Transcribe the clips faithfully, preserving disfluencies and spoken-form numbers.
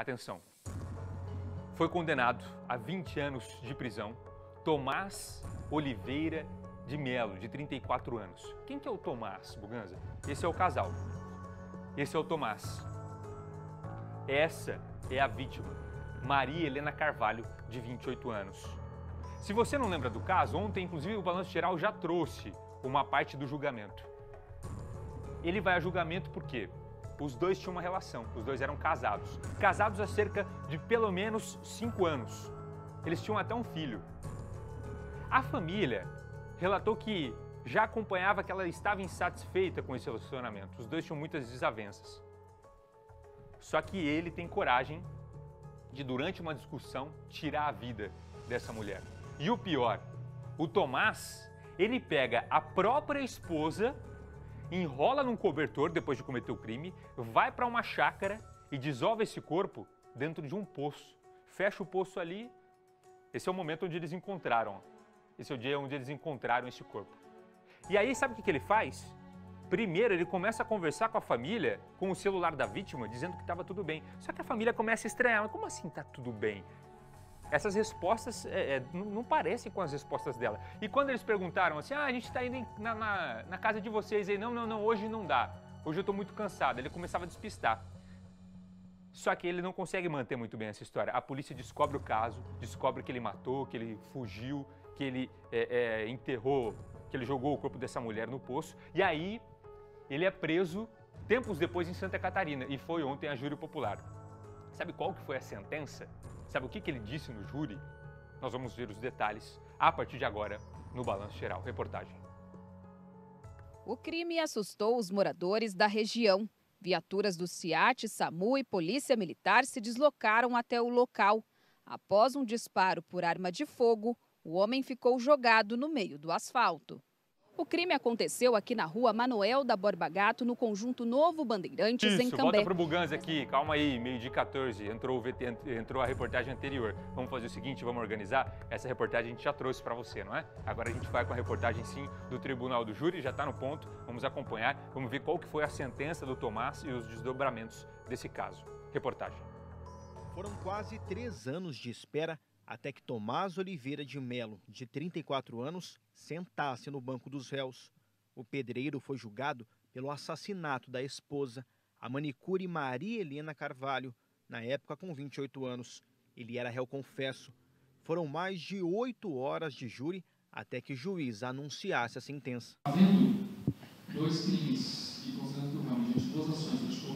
Atenção. Foi condenado a vinte anos de prisão Tomás Oliveira de Melo, de trinta e quatro anos. Quem que é o Tomás, Buganza? Esse é o casal. Esse é o Tomás. Essa é a vítima, Maria Helena Carvalho, de vinte e oito anos. Se você não lembra do caso, ontem, inclusive, o Balanço Geral já trouxe uma parte do julgamento. Ele vai a julgamento por quê? Os dois tinham uma relação, os dois eram casados. Casados há cerca de pelo menos cinco anos. Eles tinham até um filho. A família relatou que já acompanhava que ela estava insatisfeita com esse relacionamento. Os dois tinham muitas desavenças. Só que ele tem coragem de, durante uma discussão, tirar a vida dessa mulher. E o pior, o Tomás, ele pega a própria esposa, enrola num cobertor depois de cometer o crime, vai para uma chácara e dissolve esse corpo dentro de um poço. Fecha o poço ali. Esse é o momento onde eles encontraram. Esse é o dia onde eles encontraram esse corpo. E aí, sabe o que ele faz? Primeiro, ele começa a conversar com a família, com o celular da vítima, dizendo que estava tudo bem. Só que a família começa a estranhar. Mas como assim está tudo bem? Essas respostas é, é, não, não parecem com as respostas dela. E quando eles perguntaram assim, ah, a gente está indo na, na, na casa de vocês aí. Não, não, não, hoje não dá. Hoje eu estou muito cansado. Ele começava a despistar. Só que ele não consegue manter muito bem essa história. A polícia descobre o caso, descobre que ele matou, que ele fugiu, que ele é, é, enterrou, que ele jogou o corpo dessa mulher no poço. E aí, ele é preso tempos depois em Santa Catarina. E foi ontem a júri popular. Sabe qual que foi a sentença? Sabe o que, que ele disse no júri? Nós vamos ver os detalhes a partir de agora no Balanço Geral. Reportagem. O crime assustou os moradores da região. Viaturas do SIAT, SAMU e Polícia Militar se deslocaram até o local. Após um disparo por arma de fogo, o homem ficou jogado no meio do asfalto. O crime aconteceu aqui na rua Manoel da Borba Gato, no conjunto Novo Bandeirantes, Isso, em Cambé. volta pro Buganza aqui, calma aí, meio-dia quatorze, entrou, o V T, entrou a reportagem anterior. Vamos fazer o seguinte, vamos organizar? Essa reportagem a gente já trouxe para você, não é? Agora a gente vai com a reportagem, sim, do Tribunal do Júri, já está no ponto, vamos acompanhar, vamos ver qual que foi a sentença do Tomás e os desdobramentos desse caso. Reportagem. Foram quase três anos de espera até que Tomás Oliveira de Melo, de trinta e quatro anos, sentasse no banco dos réus. O pedreiro foi julgado pelo assassinato da esposa, a manicure Maria Helena Carvalho, na época com vinte e oito anos. Ele era réu confesso. Foram mais de oito horas de júri até que o juiz anunciasse a sentença. Havendo dois crimes e considerando que o réu, mediante duas ações, praticou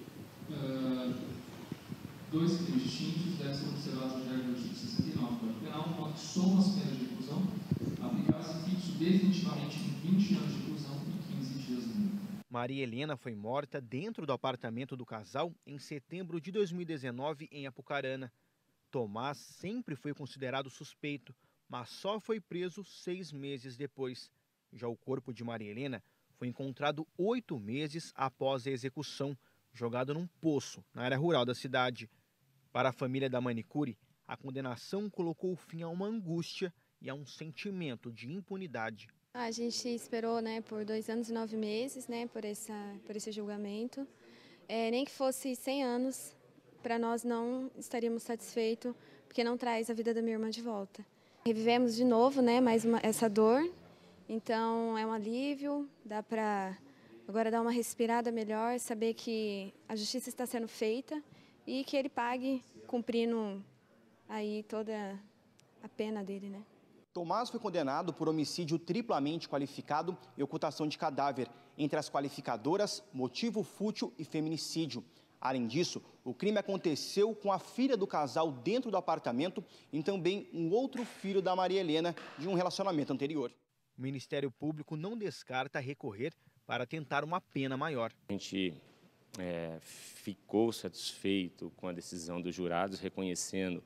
uh, dois crimes distintos, devem ser observados no artigo sessenta e nove do Código Penal, quando somam as penas de reclusão, aplicadas fixo definitivamente em vinte anos de reclusão e quinze dias de multa. Maria Helena foi morta dentro do apartamento do casal em setembro de dois mil e dezenove, em Apucarana. Tomás sempre foi considerado suspeito, mas só foi preso seis meses depois. Já o corpo de Maria Helena foi encontrado oito meses após a execução, jogado num poço na área rural da cidade. Para a família da manicure, a condenação colocou fim a uma angústia e a um sentimento de impunidade. A gente esperou, né, por dois anos e nove meses, né, por, essa, por esse julgamento. É, nem que fosse cem anos, para nós não estaríamos satisfeitos, porque não traz a vida da minha irmã de volta. Revivemos de novo, né, mais uma, essa dor, então é um alívio, dá para agora dar uma respirada melhor, saber que a justiça está sendo feita e que ele pague, cumprindo aí toda a pena dele, né? Tomás foi condenado por homicídio triplamente qualificado e ocultação de cadáver, entre as qualificadoras, motivo fútil e feminicídio. Além disso, o crime aconteceu com a filha do casal dentro do apartamento e também um outro filho da Maria Helena de um relacionamento anterior. O Ministério Público não descarta recorrer para tentar uma pena maior. A gente é, ficou satisfeito com a decisão dos jurados, reconhecendo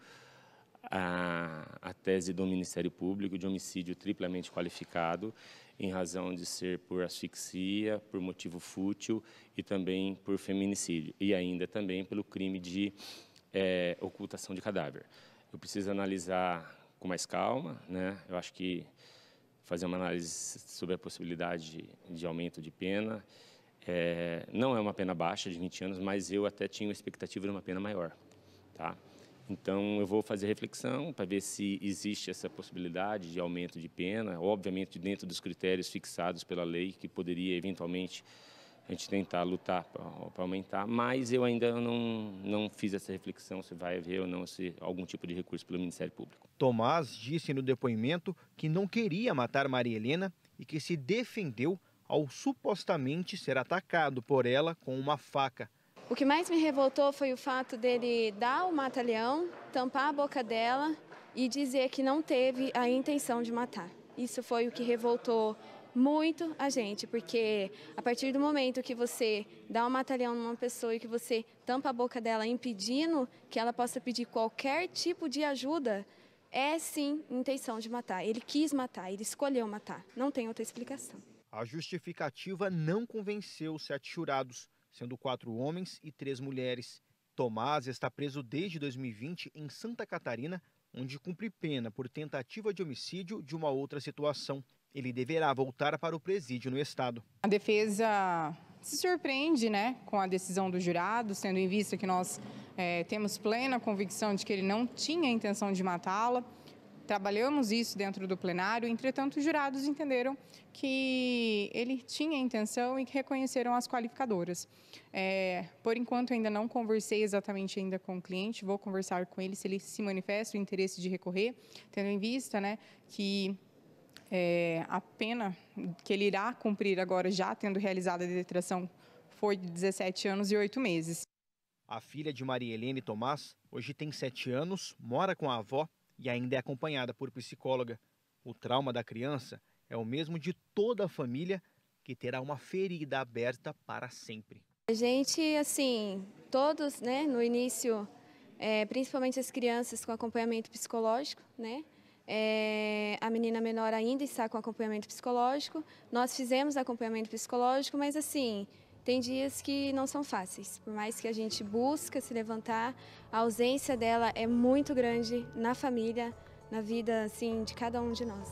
a, a tese do Ministério Público de homicídio triplamente qualificado, em razão de ser por asfixia, por motivo fútil e também por feminicídio, e ainda também pelo crime de é, ocultação de cadáver. Eu preciso analisar com mais calma, né? Eu acho que fazer uma análise sobre a possibilidade de, de aumento de pena. É, não é uma pena baixa de vinte anos, mas eu até tinha uma expectativa de uma pena maior. tá? Então, eu vou fazer reflexão para ver se existe essa possibilidade de aumento de pena, obviamente dentro dos critérios fixados pela lei, que poderia eventualmente a gente tentar lutar para aumentar, mas eu ainda não, não fiz essa reflexão se vai haver ou não se, algum tipo de recurso pelo Ministério Público. Tomás disse no depoimento que não queria matar Maria Helena e que se defendeu ao supostamente ser atacado por ela com uma faca. O que mais me revoltou foi o fato dele dar o mata-leão, tampar a boca dela e dizer que não teve a intenção de matar. Isso foi o que revoltou muito a gente, porque a partir do momento que você dá um mata-leão numa pessoa e que você tampa a boca dela impedindo que ela possa pedir qualquer tipo de ajuda, é sim intenção de matar. Ele quis matar, ele escolheu matar, não tem outra explicação. A justificativa não convenceu os sete jurados, sendo quatro homens e três mulheres. Tomás está preso desde dois mil e vinte em Santa Catarina, onde cumpre pena por tentativa de homicídio de uma outra situação. Ele deverá voltar para o presídio no estado. A defesa se surpreende, né, com a decisão do jurado, tendo em vista que nós é, temos plena convicção de que ele não tinha a intenção de matá-la. Trabalhamos isso dentro do plenário, entretanto, os jurados entenderam que ele tinha intenção e que reconheceram as qualificadoras. É, por enquanto, ainda não conversei exatamente ainda com o cliente, vou conversar com ele se ele se manifesta o interesse de recorrer, tendo em vista, né, que É, a pena que ele irá cumprir agora, já tendo realizado a detração, foi de dezessete anos e oito meses. A filha de Maria Helena Tomás hoje tem sete anos, mora com a avó e ainda é acompanhada por psicóloga. O trauma da criança é o mesmo de toda a família, que terá uma ferida aberta para sempre. A gente, assim, todos, né, no início, é, principalmente as crianças com acompanhamento psicológico, né? É, a menina menor ainda está com acompanhamento psicológico. Nós fizemos acompanhamento psicológico, mas assim, tem dias que não são fáceis. Por mais que a gente busca se levantar, a ausência dela é muito grande na família, na vida assim, de cada um de nós.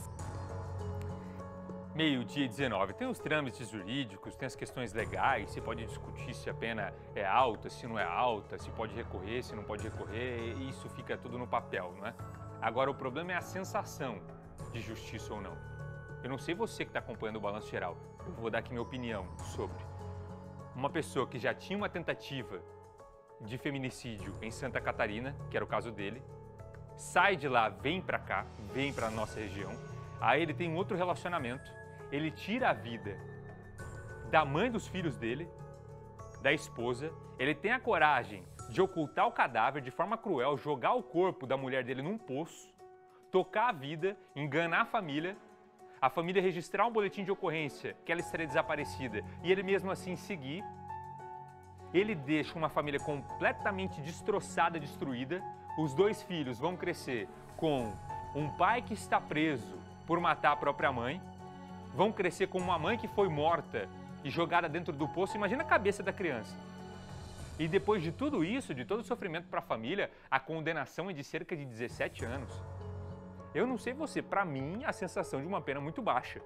Meio-dia e dezenove. Tem os trâmites jurídicos, tem as questões legais, se pode discutir se a pena é alta, se não é alta, se pode recorrer, se não pode recorrer, e isso fica tudo no papel, não é? Agora, o problema é a sensação de justiça ou não. Eu não sei você que está acompanhando o Balanço Geral, eu vou dar aqui minha opinião sobre. Uma pessoa que já tinha uma tentativa de feminicídio em Santa Catarina, que era o caso dele, sai de lá, vem para cá, vem para a nossa região, aí ele tem um outro relacionamento, ele tira a vida da mãe dos filhos dele, da esposa, ele tem a coragem de ocultar o cadáver de forma cruel, jogar o corpo da mulher dele num poço, tocar a vida, enganar a família, a família registrar um boletim de ocorrência que ela estaria desaparecida e ele mesmo assim seguir. Ele deixa uma família completamente destroçada, destruída. Os dois filhos vão crescer com um pai que está preso por matar a própria mãe, vão crescer com uma mãe que foi morta e jogada dentro do poço. Imagina a cabeça da criança. E depois de tudo isso, de todo o sofrimento para a família, a condenação é de cerca de dezessete anos. Eu não sei você, para mim, a sensação de uma pena muito baixa.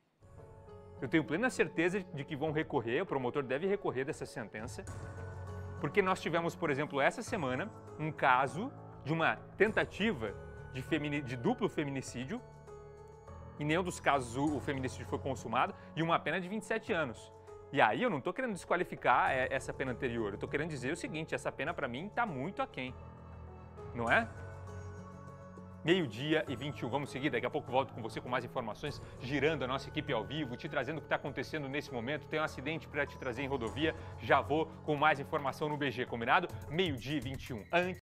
Eu tenho plena certeza de que vão recorrer, o promotor deve recorrer dessa sentença, porque nós tivemos, por exemplo, essa semana, um caso de uma tentativa de, femini... de duplo feminicídio. Em nenhum dos casos o, o feminicídio foi consumado, e uma pena de vinte e sete anos. E aí eu não estou querendo desqualificar essa pena anterior, eu estou querendo dizer o seguinte, essa pena para mim está muito aquém, não é? Meio-dia e vinte e um, vamos seguir, daqui a pouco volto com você com mais informações, girando a nossa equipe ao vivo, te trazendo o que está acontecendo nesse momento. Tem um acidente para te trazer em rodovia, já vou com mais informação no B G, combinado? Meio-dia e vinte e um. Antes